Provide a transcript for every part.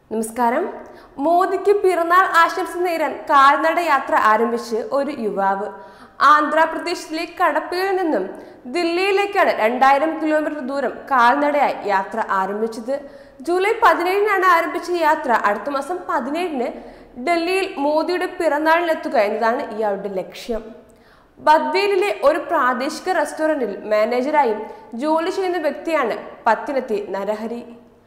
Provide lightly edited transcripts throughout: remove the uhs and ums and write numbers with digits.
നമസ്കാരം. മോദിക്ക് പിറന്നാൾ ആശംസ നേരാൻ കാൽനട യാത്ര ആരംഭിച്ച് ഒരു യുവാവ്. ആന്ധ്രാപ്രദേശിലെ കടപ്പയിൽ നിന്നും ദില്ലിയിലേക്കാണ് 2000 കിലോമീറ്റർ ദൂരം കാൽനടയായി യാത്ര ആരംഭിച്ചത്. ജൂലൈ 17-നാണ് ആരംഭിച്ച യാത്ര അടുത്ത മാസം 17-ന് ഡൽഹിയിൽ മോദിയുടെ പിറന്നാളിലെത്തുക എന്നതാണ് ഇയാളുടെ ലക്ഷ്യം. ബദ്വേലിലെ ഒരു പ്രാദേശിക റെസ്റ്റോറന്റിൽ മാനേജറായും ജോലി ചെയ്യുന്ന വ്യക്തിയാണ് പത്തിനത്തി നരഹരി.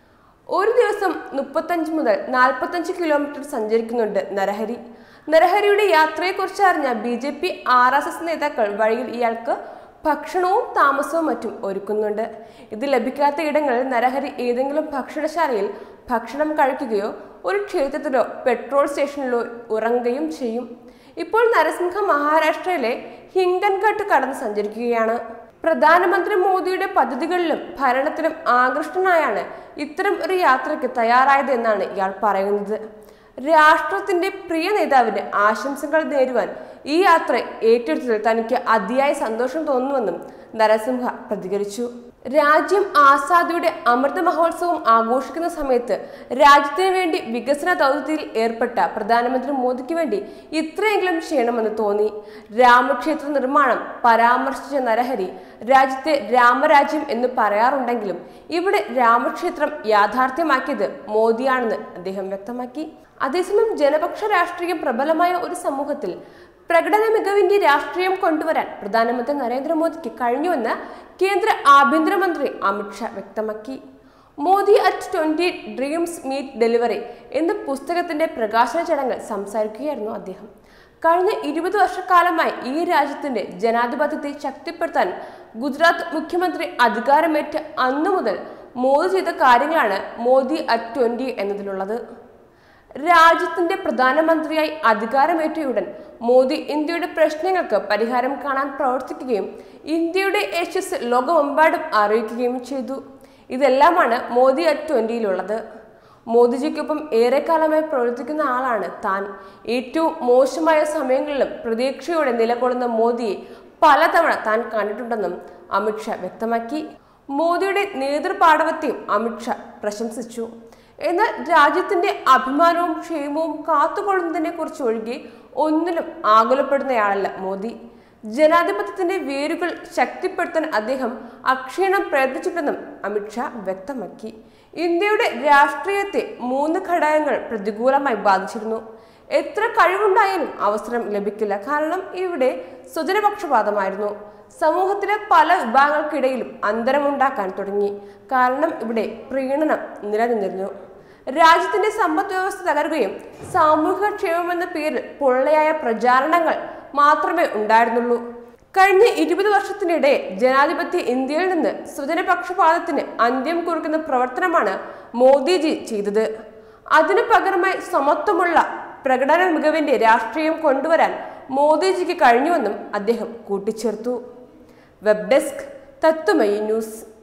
ഒരു ദിവസം 35 മുതൽ 45 കിലോമീറ്റർ സഞ്ചരിക്കുന്നുണ്ട് നരഹരി. നരഹരിയുടെ യാത്രയെക്കുറിച്ച് അറിഞ്ഞ BJP RSS നേതാക്കൾ വഴിയിൽ ഇയാൾക്ക് ഭക്ഷണവും താമസവും മറ്റും ഒരുക്കുന്നുണ്ട്. ഇത് ലഭിക്കാത്ത ഇടങ്ങളിൽ നരഹരി ഏതെങ്കിലും ഭക്ഷണശാലയിൽ ഭക്ഷണം കഴിക്കുകയോ ഒരു ക്ഷേത്രത്തിലോ പെട്രോൾ സ്റ്റേഷനിലോ ഉറങ്ങുകയും ചെയ്യും. ഇപ്പോൾ നരസിംഹ മഹാരാഷ്ട്രയിലെ ഹിംഗൻഘട്ട് കടന്ന് സഞ്ചരിക്കുകയാണ്. പ്രധാനമന്ത്രി മോദിയുടെ പദ്ധതികളിലും ഭരണത്തിലും ആകൃഷ്ടനായാണ് ഇത്തരം ഒരു യാത്രയ്ക്ക് തയ്യാറായത് എന്നാണ് ഇയാൾ പറയുന്നത്. രാഷ്ട്രത്തിന്റെ പ്രിയ നേതാവിന് ആശംസകൾ നേരുവാൻ ഈ യാത്ര ഏറ്റെടുത്തതിൽ തനിക്ക് അതിയായ സന്തോഷം തോന്നുന്നുവെന്നും നരസിംഹ പ്രതികരിച്ചു. രാജ്യം ആസാദിയുടെ അമൃത മഹോത്സവം ആഘോഷിക്കുന്ന സമയത്ത് രാജ്യത്തിന് വേണ്ടി വികസന ദൗത്യത്തിൽ ഏർപ്പെട്ട പ്രധാനമന്ത്രി മോദിക്ക് വേണ്ടി ഇത്രയെങ്കിലും ചെയ്യണമെന്ന് തോന്നി. രാമക്ഷേത്ര നിർമ്മാണം പരാമർശിച്ച നരഹരി രാജ്യത്തെ രാമരാജ്യം എന്ന് പറയാറുണ്ടെങ്കിലും ഇവിടെ രാമക്ഷേത്രം യാഥാർത്ഥ്യമാക്കിയത് മോദിയാണെന്ന് അദ്ദേഹം വ്യക്തമാക്കി. അതേസമയം ജനപക്ഷ രാഷ്ട്രീയം പ്രബലമായ ഒരു സമൂഹത്തിൽ പ്രകടന മികവിന്റെ രാഷ്ട്രീയം കൊണ്ടുവരാൻ പ്രധാനമന്ത്രി നരേന്ദ്രമോദിക്ക് കഴിഞ്ഞുവെന്ന് കേന്ദ്ര ആഭ്യന്തരമന്ത്രി അമിത്ഷാ വ്യക്തമാക്കി. Modi at 20 dreams meet delivery എന്ന പുസ്തകത്തിന്റെ പ്രകാശന ചടങ്ങിൽ സംസാരിക്കുകയായിരുന്നു അദ്ദേഹം. കഴിഞ്ഞ 20 വർഷക്കാലമായി ഈ രാജ്യത്തിന്റെ ജനാധിപത്യത്തെ ശക്തിപ്പെടുത്താൻ ഗുജറാത്ത് മുഖ്യമന്ത്രി അധികാരമേറ്റ അന്നു മുതൽ മോദി ചെയ്ത കാര്യങ്ങളാണ് മോദി അറ്റ് 20 എന്നതിലുള്ളത്. രാജ്യത്തിന്റെ പ്രധാനമന്ത്രിയായി അധികാരമേറ്റയുടൻ മോദി ഇന്ത്യയുടെ പ്രശ്നങ്ങൾക്ക് പരിഹാരം കാണാൻ പ്രവർത്തിക്കുകയും ഇന്ത്യയുടെ യശസ് ലോകമെമ്പാടും അറിയിക്കുകയും ചെയ്തു. ഇതെല്ലാമാണ് മോദി അറ്റ് 20-ലുള്ളത്. മോദിജിക്കൊപ്പം ഏറെക്കാലമായി പ്രവർത്തിക്കുന്ന ആളാണ് താൻ. ഏറ്റവും മോശമായ സമയങ്ങളിലും പ്രതീക്ഷയോടെ നിലകൊള്ളുന്ന മോദിയെ പലതവണ താൻ കണ്ടിട്ടുണ്ടെന്നും അമിത്ഷാ വ്യക്തമാക്കി. മോദിയുടെ നേതൃപാടവത്തെയും അമിത്ഷാ പ്രശംസിച്ചു. എന്നാൽ രാജ്യത്തിന്റെ അഭിമാനവും ക്ഷേമവും കാത്തുകൊള്ളുന്നതിനെ കുറിച്ച് ഒഴികെ ഒന്നിലും ആകുലപ്പെടുന്നയാളല്ല മോദി. ജനാധിപത്യത്തിന്റെ വേരുകൾ ശക്തിപ്പെടുത്താൻ അദ്ദേഹം അക്ഷീണം പ്രയത്നിച്ചിട്ടുണ്ടെന്നും അമിത്ഷാ വ്യക്തമാക്കി. ഇന്ത്യയുടെ രാഷ്ട്രീയത്തെ 3 ഘടകങ്ങൾ പ്രതികൂലമായി ബാധിച്ചിരുന്നു. എത്ര കഴിവുണ്ടായാലും അവസരം ലഭിക്കില്ല. കാരണം ഇവിടെ സ്വജനപക്ഷപാതമായിരുന്നു. സമൂഹത്തിലെ പല വിഭാഗങ്ങൾക്കിടയിലും അന്തരമുണ്ടാക്കാൻ തുടങ്ങി. കാരണം ഇവിടെ പ്രീണനം നിലനിന്നിരുന്നു. രാജ്യത്തിന്റെ സമ്പദ് വ്യവസ്ഥ തകരുകയും സാമൂഹിക ക്ഷേമമെന്ന പേരിൽ പൊള്ളയായ പ്രചാരണങ്ങൾ മാത്രമേ ഉണ്ടായിരുന്നുള്ളൂ. കഴിഞ്ഞ 20 വർഷത്തിനിടെ ജനാധിപത്യ ഇന്ത്യയിൽ നിന്ന് സ്വജനപക്ഷപാതത്തിന് അന്ത്യം കുറിക്കുന്ന പ്രവർത്തനമാണ് മോദിജി ചെയ്തത്. അതിനു പകരമായി സമത്വമുള്ള പ്രകടന മികവിന്റെ രാഷ്ട്രീയം കൊണ്ടുവരാൻ മോദിജിക്ക് കഴിഞ്ഞുവെന്നും അദ്ദേഹം കൂട്ടിച്ചേർത്തു. Web desk Tatwamayi news.